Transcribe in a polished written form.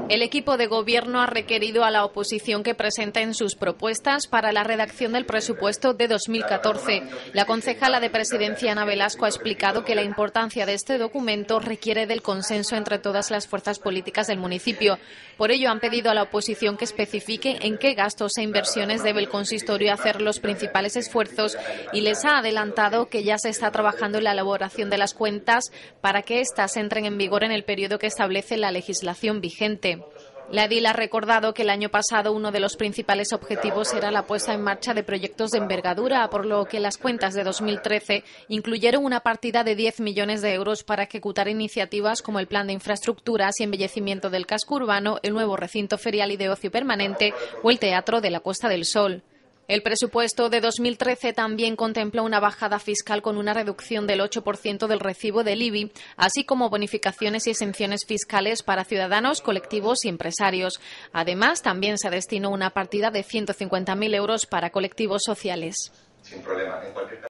El equipo de gobierno ha requerido a la oposición que presenten sus propuestas para la redacción del presupuesto de 2014. La concejala de Presidencia, Ana Velasco, ha explicado que la importancia de este documento requiere del consenso entre todas las fuerzas políticas del municipio. Por ello, han pedido a la oposición que especifique en qué gastos e inversiones debe el consistorio hacer los principales esfuerzos y les ha adelantado que ya se está trabajando en la elaboración de las cuentas para que éstas entren en vigor en el periodo que establece la legislación vigente. La edil ha recordado que el año pasado uno de los principales objetivos era la puesta en marcha de proyectos de envergadura, por lo que las cuentas de 2013 incluyeron una partida de 10 millones de euros para ejecutar iniciativas como el plan de infraestructuras y embellecimiento del casco urbano, el nuevo recinto ferial y de ocio permanente o el Teatro de la Costa del Sol. El presupuesto de 2013 también contempla una bajada fiscal con una reducción del 8% del recibo del IBI, así como bonificaciones y exenciones fiscales para ciudadanos, colectivos y empresarios. Además, también se destinó una partida de 150.000 euros para colectivos sociales.